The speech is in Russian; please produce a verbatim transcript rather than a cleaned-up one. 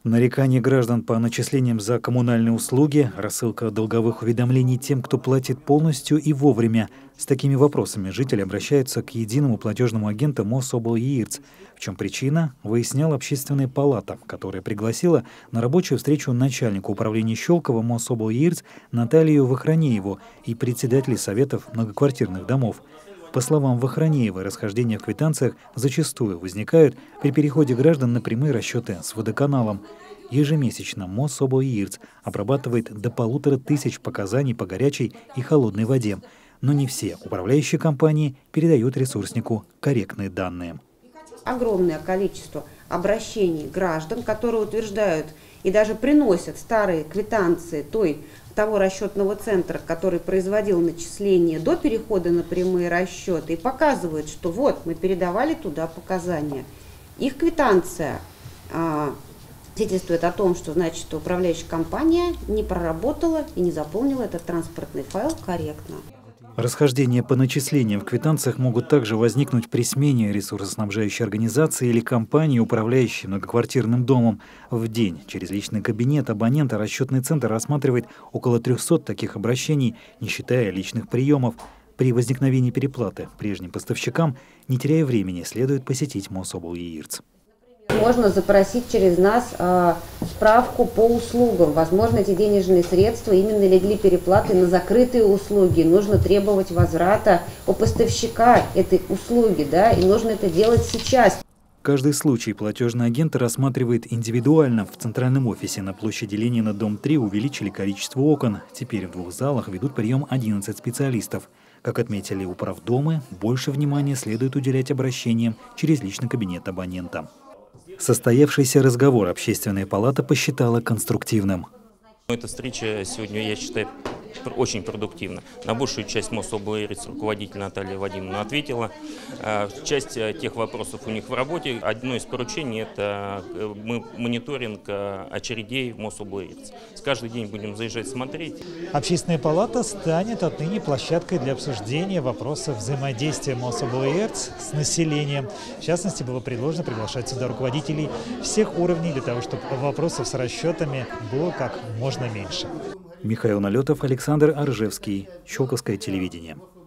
Нарекания граждан по начислениям за коммунальные услуги, рассылка долговых уведомлений тем, кто платит полностью и вовремя. С такими вопросами жители обращаются к единому платежному агенту Мособлъирц. В чем причина, выясняла Общественная палата, которая пригласила на рабочую встречу начальника управления Щелково Мособлъирц Наталью Вахранееву и председателей советов многоквартирных домов. По словам Вахранеевой, расхождения в квитанциях зачастую возникают при переходе граждан на прямые расчеты с водоканалом. Ежемесячно Мособлъирц обрабатывает до полутора тысяч показаний по горячей и холодной воде. Но не все управляющие компании передают ресурснику корректные данные. Огромное количество обращений граждан, которые утверждают и даже приносят старые квитанции той, того расчетного центра, который производил начисление до перехода на прямые расчеты, и показывают, что вот мы передавали туда показания. Их квитанция а, свидетельствует о том, что значит управляющая компания не проработала и не заполнила этот транспортный файл корректно. Расхождения по начислениям в квитанциях могут также возникнуть при смене ресурсоснабжающей организации или компании, управляющей многоквартирным домом. В день через личный кабинет абонента расчетный центр рассматривает около трёхсот таких обращений, не считая личных приемов. При возникновении переплаты прежним поставщикам, не теряя времени, следует посетить Мособлъирц. Можно запросить через нас э, справку по услугам. Возможно, эти денежные средства именно легли переплаты на закрытые услуги. Нужно требовать возврата у поставщика этой услуги, да, и нужно это делать сейчас. Каждый случай платежный агент рассматривает индивидуально. В центральном офисе на площади Ленина, дом три, увеличили количество окон. Теперь в двух залах ведут прием одиннадцать специалистов. Как отметили управдомы, больше внимания следует уделять обращениям через личный кабинет абонента. Состоявшийся разговор Общественная палата посчитала конструктивным. Эта встреча сегодня, я считаю, очень продуктивна. На большую часть Мособлъирц руководитель Наталья Вадимовна ответила. Часть тех вопросов у них в работе. Одно из поручений – это мониторинг очередей в Мособлъирц. С каждый день будем заезжать смотреть. Общественная палата станет отныне площадкой для обсуждения вопросов взаимодействия Мособлъирц с населением. В частности, было предложено приглашать сюда руководителей всех уровней для того, чтобы вопросов с расчетами было как можно меньше. Михаил Налетов, Александр Аржевский. Щелковское телевидение.